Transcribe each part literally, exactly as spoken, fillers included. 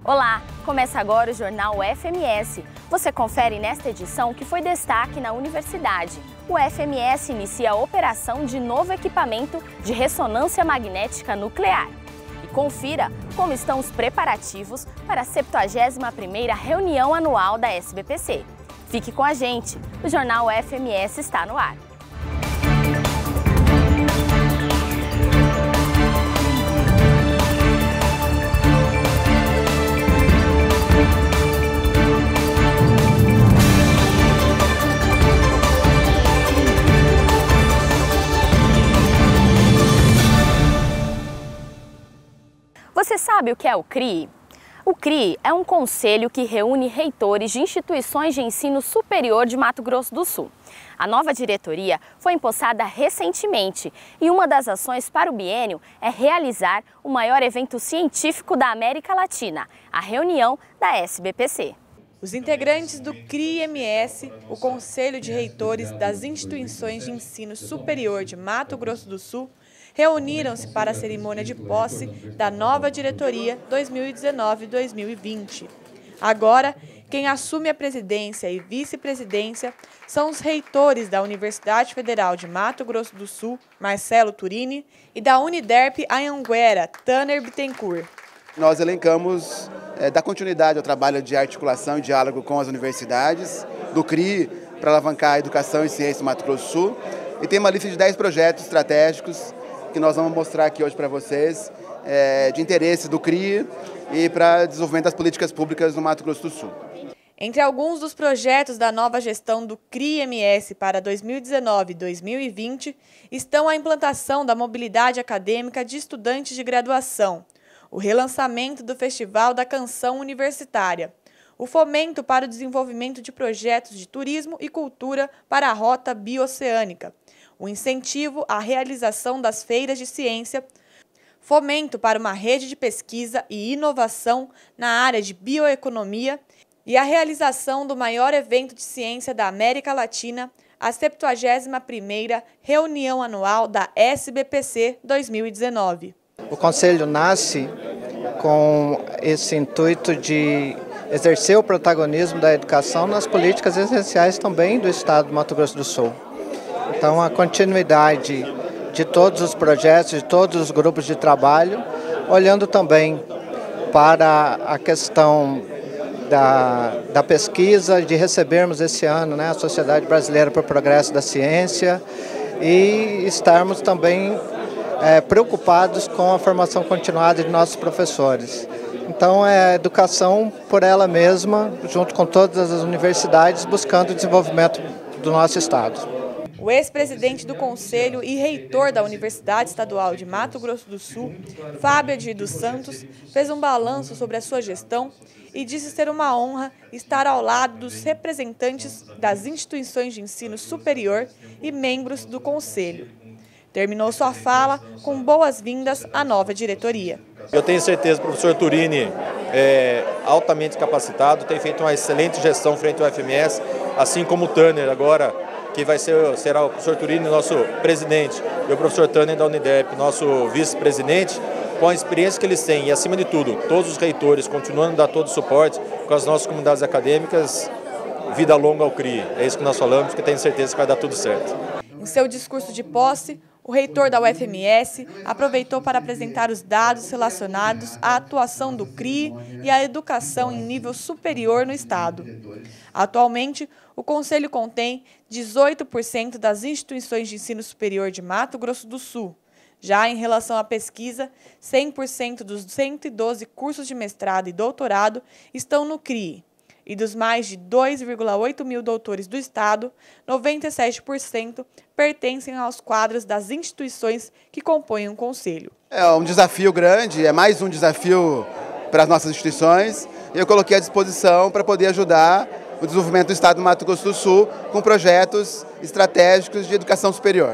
Olá, começa agora o Jornal U F M S. Você confere nesta edição que foi destaque na universidade. O U F M S inicia a operação de novo equipamento de ressonância magnética nuclear. E confira como estão os preparativos para a septuagésima primeira reunião anual da S B P C. Fique com a gente, o Jornal U F M S está no ar. Você sabe o que é o C R I? O C R I é um conselho que reúne reitores de instituições de ensino superior de Mato Grosso do Sul. A nova diretoria foi empossada recentemente e uma das ações para o biênio é realizar o maior evento científico da América Latina, a reunião da S B P C. Os integrantes do C R I M S, o Conselho de Reitores das Instituições de Ensino Superior de Mato Grosso do Sul, reuniram-se para a cerimônia de posse da nova diretoria dois mil e dezenove a dois mil e vinte. Agora, quem assume a presidência e vice-presidência são os reitores da Universidade Federal de Mato Grosso do Sul, Marcelo Turini, e da Uniderp Anhanguera, Tanner Bittencourt. Nós elencamos é, dar continuidade ao trabalho de articulação e diálogo com as universidades, do C R I para alavancar a educação e ciência no Mato Grosso do Sul, e tem uma lista de dez projetos estratégicos que nós vamos mostrar aqui hoje para vocês, é, de interesse do C R I e para desenvolvimento das políticas públicas no Mato Grosso do Sul. Entre alguns dos projetos da nova gestão do C R I M S para dois mil e dezenove a dois mil e vinte estão a implantação da mobilidade acadêmica de estudantes de graduação, o relançamento do Festival da Canção Universitária, o fomento para o desenvolvimento de projetos de turismo e cultura para a Rota Bioceânica, o incentivo à realização das feiras de ciência, fomento para uma rede de pesquisa e inovação na área de bioeconomia e a realização do maior evento de ciência da América Latina, a septuagésima primeira reunião anual da S B P C dois mil e dezenove. O Conselho nasce com esse intuito de exercer o protagonismo da educação nas políticas essenciais também do Estado do Mato Grosso do Sul. Então, a continuidade de todos os projetos, de todos os grupos de trabalho, olhando também para a questão da, da pesquisa, de recebermos esse ano, né, a Sociedade Brasileira para o Progresso da Ciência e estarmos também é, preocupados com a formação continuada de nossos professores. Então, é a educação por ela mesma, junto com todas as universidades, buscando o desenvolvimento do nosso Estado. O ex-presidente do Conselho e reitor da Universidade Estadual de Mato Grosso do Sul, Fábio Adir dos Santos, fez um balanço sobre a sua gestão e disse ser uma honra estar ao lado dos representantes das instituições de ensino superior e membros do Conselho. Terminou sua fala com boas-vindas à nova diretoria. Eu tenho certeza que o professor Turini é altamente capacitado, tem feito uma excelente gestão frente ao U F M S, assim como o Tanner agora, que vai ser, será o professor Turini, nosso presidente, e o professor Tanner da Uniderp, nosso vice-presidente, com a experiência que eles têm e, acima de tudo, todos os reitores continuando a dar todo o suporte com as nossas comunidades acadêmicas, vida longa ao C R I. É isso que nós falamos, que tenho certeza que vai dar tudo certo. Em seu discurso de posse, o reitor da U F M S aproveitou para apresentar os dados relacionados à atuação do C R I e à educação em nível superior no Estado. Atualmente, o Conselho contém dezoito por cento das instituições de ensino superior de Mato Grosso do Sul. Já em relação à pesquisa, cem por cento dos cento e doze cursos de mestrado e doutorado estão no C R I. E dos mais de dois vírgula oito mil doutores do Estado, noventa e sete por cento pertencem aos quadros das instituições que compõem o Conselho. É um desafio grande, é mais um desafio para as nossas instituições. Eu coloquei à disposição para poder ajudar o desenvolvimento do Estado do Mato Grosso do Sul com projetos estratégicos de educação superior.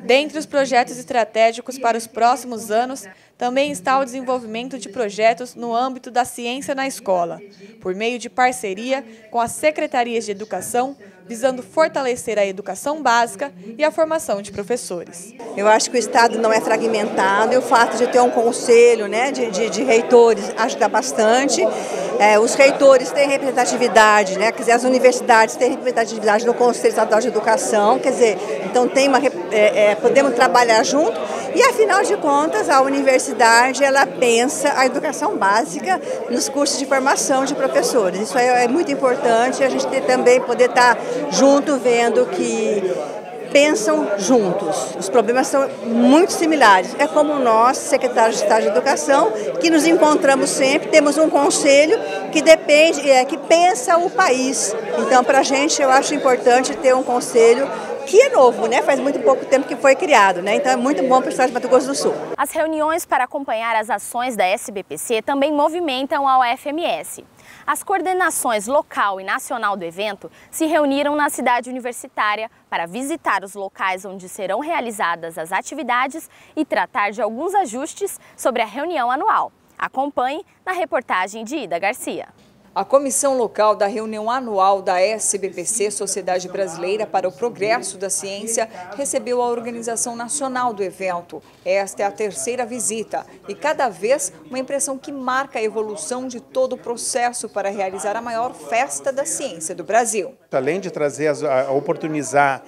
Dentre os projetos estratégicos para os próximos anos, também está o desenvolvimento de projetos no âmbito da ciência na escola, por meio de parceria com as secretarias de educação, visando fortalecer a educação básica e a formação de professores. Eu acho que o Estado não é fragmentado e o fato de ter um conselho, né, de, de, de reitores ajuda bastante. É, os reitores têm representatividade, né, quer dizer, as universidades têm representatividade no Conselho Estadual de Educação, quer dizer, então tem uma, é, é, podemos trabalhar junto e, afinal de contas, a universidade ela pensa a educação básica nos cursos de formação de professores. Isso é, é muito importante, a gente ter, também poder estar junto, vendo que pensam juntos. Os problemas são muito similares. É como nós, secretários de Estado de Educação, que nos encontramos sempre, temos um conselho que depende, é, que pensa o país. Então, para a gente, eu acho importante ter um conselho que é novo, né? Faz muito pouco tempo que foi criado, né? Então é muito bom para o Estado de Mato Grosso do Sul. As reuniões para acompanhar as ações da S B P C também movimentam a U F M S. As coordenações local e nacional do evento se reuniram na cidade universitária para visitar os locais onde serão realizadas as atividades e tratar de alguns ajustes sobre a reunião anual. Acompanhe na reportagem de Ida Garcia. A comissão local da reunião anual da S B P C, Sociedade Brasileira para o Progresso da Ciência, recebeu a organização nacional do evento. Esta é a terceira visita e cada vez uma impressão que marca a evolução de todo o processo para realizar a maior festa da ciência do Brasil. Além de trazer, a oportunizar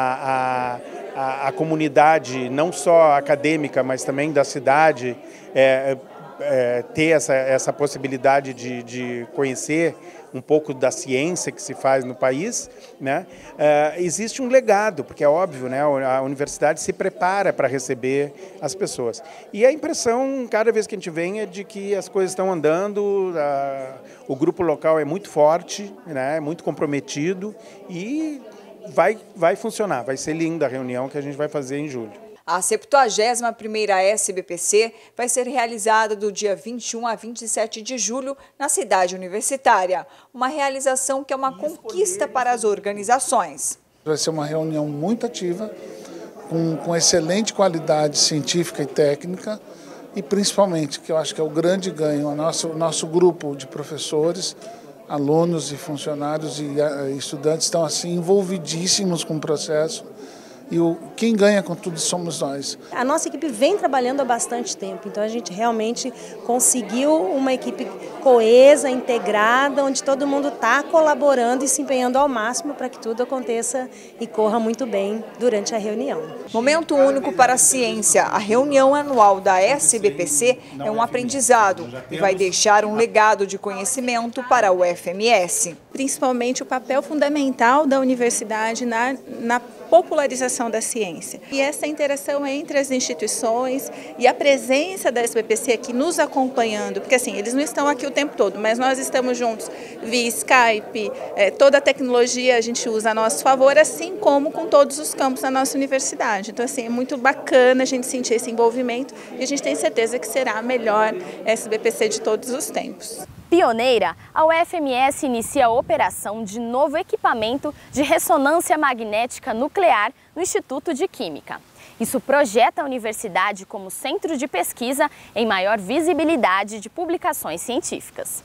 a, a, a, a comunidade, não só acadêmica, mas também da cidade, é, É, ter essa, essa possibilidade de, de conhecer um pouco da ciência que se faz no país, né? É, existe um legado, porque é óbvio, né? A universidade se prepara para receber as pessoas. E a impressão, cada vez que a gente vem, é de que as coisas estão andando, a, o grupo local é muito forte, né? É muito comprometido e vai, vai funcionar, vai ser linda a reunião que a gente vai fazer em julho. A septuagésima primeira S B P C vai ser realizada do dia vinte e um a vinte e sete de julho na cidade universitária. Uma realização que é uma conquista para as organizações. Vai ser uma reunião muito ativa, com, com excelente qualidade científica e técnica e principalmente, que eu acho que é o grande ganho, o nosso, nosso grupo de professores, alunos e funcionários e uh, estudantes estão assim envolvidíssimos com o processo. E o, quem ganha com tudo somos nós. A nossa equipe vem trabalhando há bastante tempo, então a gente realmente conseguiu uma equipe coesa, integrada, onde todo mundo está colaborando e se empenhando ao máximo para que tudo aconteça e corra muito bem durante a reunião. Momento único para a ciência. A reunião anual da S B P C é um aprendizado e vai deixar um legado de conhecimento para a U F M S. Principalmente o papel fundamental da universidade na, na popularização da ciência. E essa interação entre as instituições e a presença da S B P C aqui nos acompanhando, porque assim, eles não estão aqui o tempo todo, mas nós estamos juntos via Skype, é, toda a tecnologia a gente usa a nosso favor, assim como com todos os campos da nossa universidade. Então assim, é muito bacana a gente sentir esse envolvimento e a gente tem certeza que será a melhor S B P C de todos os tempos. Pioneira, a U F M S inicia a operação de novo equipamento de ressonância magnética nuclear no Instituto de Química. Isso projeta a universidade como centro de pesquisa em maior visibilidade de publicações científicas.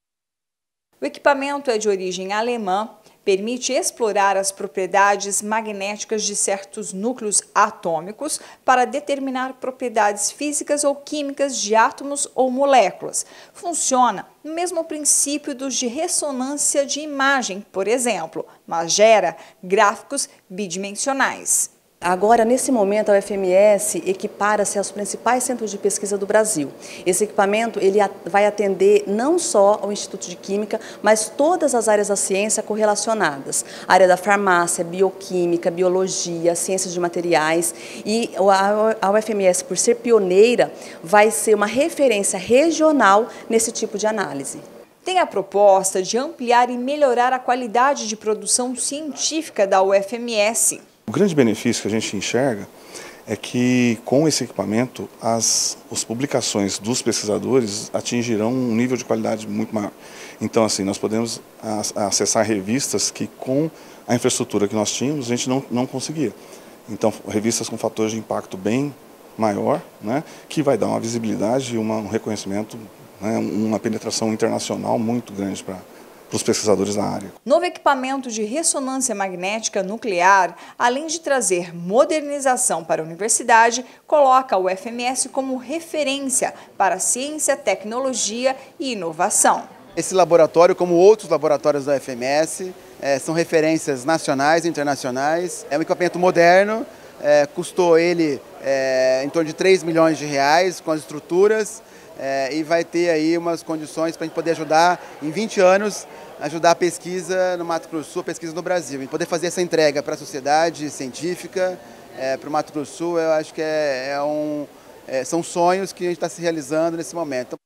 O equipamento é de origem alemã, permite explorar as propriedades magnéticas de certos núcleos atômicos para determinar propriedades físicas ou químicas de átomos ou moléculas. Funciona no mesmo princípio dos de ressonância de imagem, por exemplo, mas gera gráficos bidimensionais. Agora, nesse momento, a U F M S equipara-se aos principais centros de pesquisa do Brasil. Esse equipamento ele vai atender não só ao Instituto de Química, mas todas as áreas da ciência correlacionadas. A área da farmácia, bioquímica, biologia, ciências de materiais. E a U F M S, por ser pioneira, vai ser uma referência regional nesse tipo de análise. Tem a proposta de ampliar e melhorar a qualidade de produção científica da U F M S. O grande benefício que a gente enxerga é que, com esse equipamento, as, as publicações dos pesquisadores atingirão um nível de qualidade muito maior. Então, assim, nós podemos acessar revistas que, com a infraestrutura que nós tínhamos, a gente não, não conseguia. Então, revistas com fatores de impacto bem maior, né, que vai dar uma visibilidade e uma, um reconhecimento, né, uma penetração internacional muito grande para os pesquisadores da área. Novo equipamento de ressonância magnética nuclear, além de trazer modernização para a universidade, coloca o U F M S como referência para ciência, tecnologia e inovação. Esse laboratório, como outros laboratórios da U F M S, é, são referências nacionais e internacionais. É um equipamento moderno, é, custou ele é, em torno de três milhões de reais com as estruturas. É, e vai ter aí umas condições para a gente poder ajudar, em vinte anos, ajudar a pesquisa no Mato Grosso do Sul, a pesquisa no Brasil. E poder fazer essa entrega para a sociedade científica, é, para o Mato Grosso do Sul, eu acho que é, é um, é, são sonhos que a gente está se realizando nesse momento.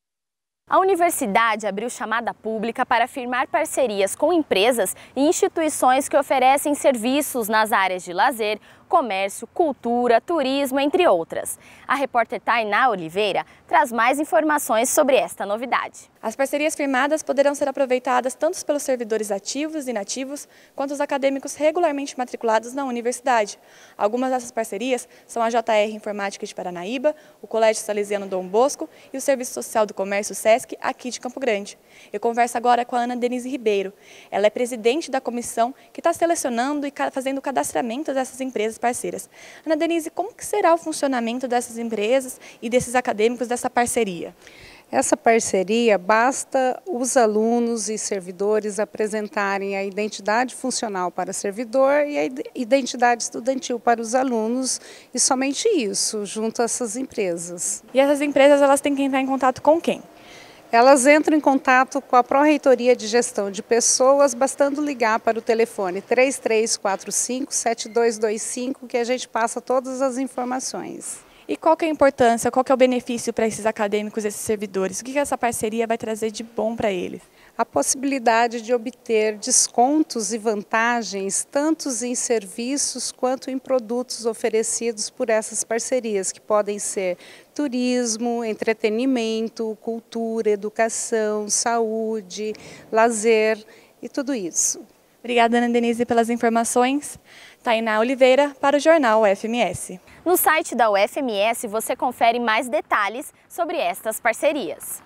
A universidade abriu chamada pública para firmar parcerias com empresas e instituições que oferecem serviços nas áreas de lazer, comércio, cultura, turismo, entre outras. A repórter Tainá Oliveira traz mais informações sobre esta novidade. As parcerias firmadas poderão ser aproveitadas tanto pelos servidores ativos e inativos, quanto os acadêmicos regularmente matriculados na universidade. Algumas dessas parcerias são a J R Informática de Paranaíba, o Colégio Salesiano Dom Bosco e o Serviço Social do Comércio SESC, aqui de Campo Grande. Eu converso agora com a Ana Denise Ribeiro. Ela é presidente da comissão que está selecionando e fazendo o cadastramento dessas empresas parceiras. Ana Denise, como que será o funcionamento dessas empresas e desses acadêmicos dessa parceria? Essa parceria, basta os alunos e servidores apresentarem a identidade funcional para o servidor e a identidade estudantil para os alunos, e somente isso, junto a essas empresas. E essas empresas, elas têm que entrar em contato com quem? Elas entram em contato com a Pró-Reitoria de Gestão de Pessoas, bastando ligar para o telefone três três quatro cinco, sete dois dois cinco, que a gente passa todas as informações. E qual que é a importância, qual que é o benefício para esses acadêmicos, esses servidores? O que que essa parceria vai trazer de bom para eles? A possibilidade de obter descontos e vantagens, tanto em serviços quanto em produtos oferecidos por essas parcerias, que podem ser turismo, entretenimento, cultura, educação, saúde, lazer e tudo isso. Obrigada, Ana Denise, pelas informações. Tainá Oliveira, para o Jornal U F M S. No site da U F M S você confere mais detalhes sobre estas parcerias.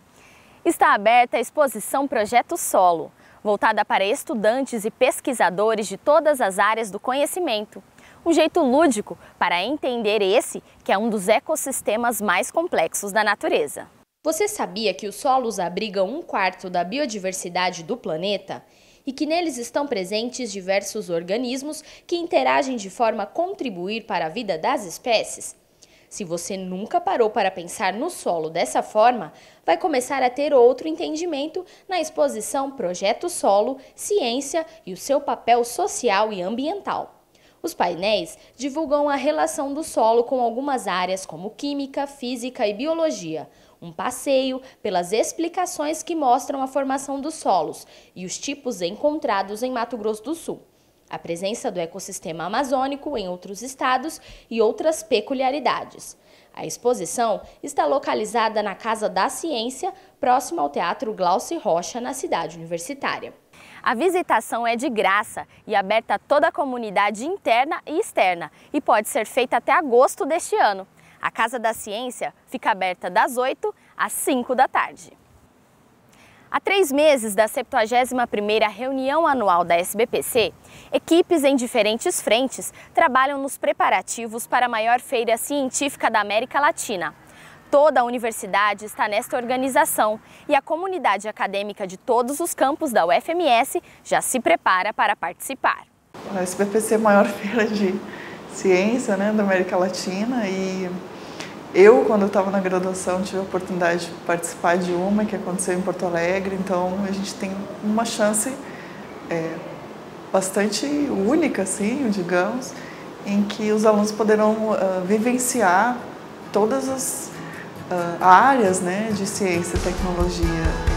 Está aberta a exposição Projeto Solo, voltada para estudantes e pesquisadores de todas as áreas do conhecimento. Um jeito lúdico para entender esse, que é um dos ecossistemas mais complexos da natureza. Você sabia que os solos abrigam um quarto da biodiversidade do planeta? E que neles estão presentes diversos organismos que interagem de forma a contribuir para a vida das espécies? Se você nunca parou para pensar no solo dessa forma, vai começar a ter outro entendimento na exposição Projeto Solo, Ciência e o seu papel social e ambiental. Os painéis divulgam a relação do solo com algumas áreas como química, física e biologia, um passeio pelas explicações que mostram a formação dos solos e os tipos encontrados em Mato Grosso do Sul, a presença do ecossistema amazônico em outros estados e outras peculiaridades. A exposição está localizada na Casa da Ciência, próximo ao Teatro Glauci Rocha, na cidade universitária. A visitação é de graça e aberta a toda a comunidade interna e externa e pode ser feita até agosto deste ano. A Casa da Ciência fica aberta das oito às cinco da tarde. Há três meses da septuagésima primeira reunião anual da S B P C, equipes em diferentes frentes trabalham nos preparativos para a maior feira científica da América Latina. Toda a universidade está nesta organização e a comunidade acadêmica de todos os campos da U F M S já se prepara para participar. A S B P C é a maior feira de ciência, né, da América Latina, e eu, quando eu estava na graduação, tive a oportunidade de participar de uma que aconteceu em Porto Alegre, então a gente tem uma chance é, bastante única, assim, digamos, em que os alunos poderão uh, vivenciar todas as uh, áreas, né, de ciência e tecnologia.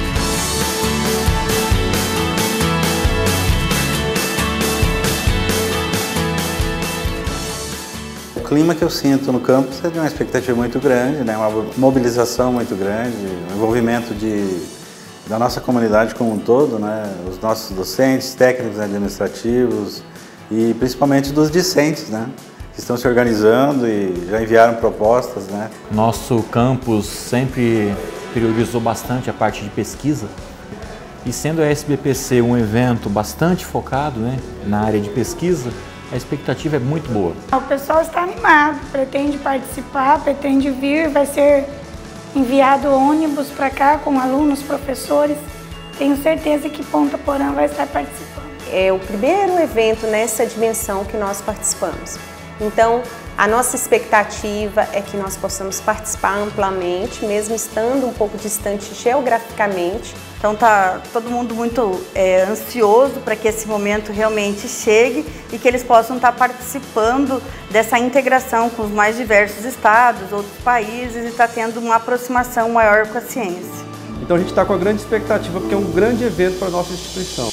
O clima que eu sinto no campus é de uma expectativa muito grande, né? Uma mobilização muito grande, um envolvimento de, da nossa comunidade como um todo, né? Os nossos docentes, técnicos administrativos, e principalmente dos discentes, né? Que estão se organizando e já enviaram propostas, né? Nosso campus sempre priorizou bastante a parte de pesquisa e sendo a S B P C um evento bastante focado, né, na área de pesquisa, a expectativa é muito boa. O pessoal está animado, pretende participar, pretende vir, vai ser enviado ônibus para cá com alunos, professores. Tenho certeza que Ponta Porã vai estar participando. É o primeiro evento nessa dimensão que nós participamos. Então, a nossa expectativa é que nós possamos participar amplamente, mesmo estando um pouco distante geograficamente. Então tá todo mundo muito é, ansioso para que esse momento realmente chegue e que eles possam estar participando dessa integração com os mais diversos estados, outros países e estar tendo uma aproximação maior com a ciência. Então a gente está com a grande expectativa porque é um grande evento para a nossa instituição.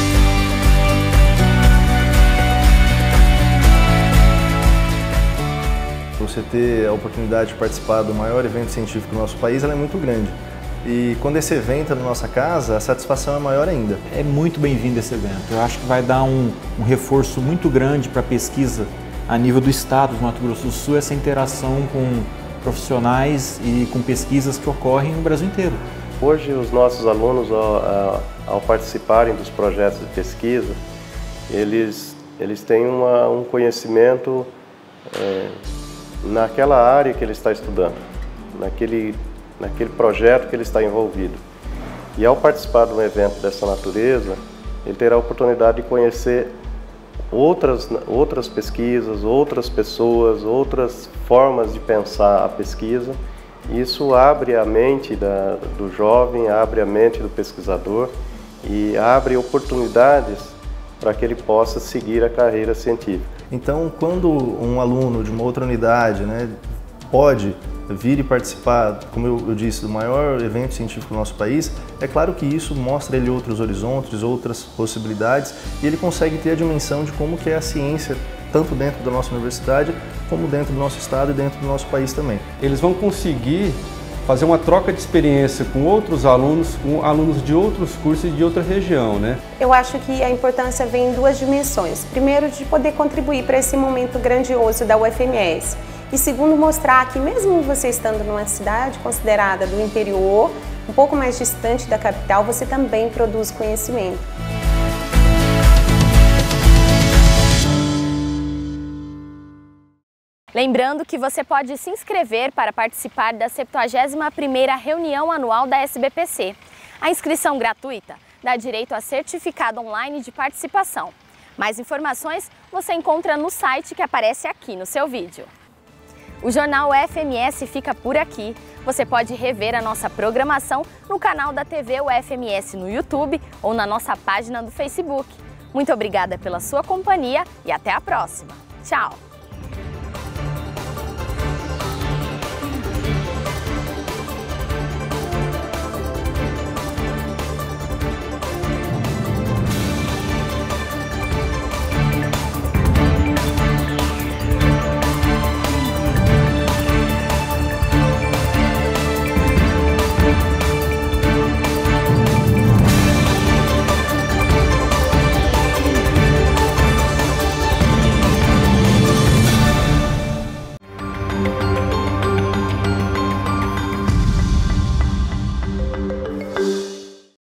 Você ter a oportunidade de participar do maior evento científico do nosso país, ela é muito grande. E quando esse evento é na nossa casa, a satisfação é maior ainda. É muito bem-vindo esse evento. Eu acho que vai dar um, um reforço muito grande para a pesquisa a nível do estado do Mato Grosso do Sul, essa interação com profissionais e com pesquisas que ocorrem no Brasil inteiro. Hoje, os nossos alunos, ao, ao participarem dos projetos de pesquisa, eles, eles têm uma, um conhecimento é, naquela área que ele está estudando, naquele, naquele projeto que ele está envolvido. E ao participar de um evento dessa natureza, ele terá a oportunidade de conhecer outras, outras pesquisas, outras pessoas, outras formas de pensar a pesquisa. Isso abre a mente da, do jovem, abre a mente do pesquisador e abre oportunidades para que ele possa seguir a carreira científica. Então, quando um aluno de uma outra unidade, né, pode vir e participar, como eu, eu disse, do maior evento científico do nosso país, é claro que isso mostra ele outros horizontes, outras possibilidades, e ele consegue ter a dimensão de como que é a ciência, tanto dentro da nossa universidade, como dentro do nosso estado e dentro do nosso país também. Eles vão conseguir fazer uma troca de experiência com outros alunos, com alunos de outros cursos e de outra região, né? Eu acho que a importância vem em duas dimensões. Primeiro, de poder contribuir para esse momento grandioso da U F M S. E segundo, mostrar que mesmo você estando numa cidade considerada do interior, um pouco mais distante da capital, você também produz conhecimento. Lembrando que você pode se inscrever para participar da septuagésima primeira reunião anual da S B P C. A inscrição gratuita dá direito a certificado online de participação. Mais informações você encontra no site que aparece aqui no seu vídeo. O Jornal U F M S fica por aqui. Você pode rever a nossa programação no canal da T V U F M S no YouTube ou na nossa página do Facebook. Muito obrigada pela sua companhia e até a próxima. Tchau!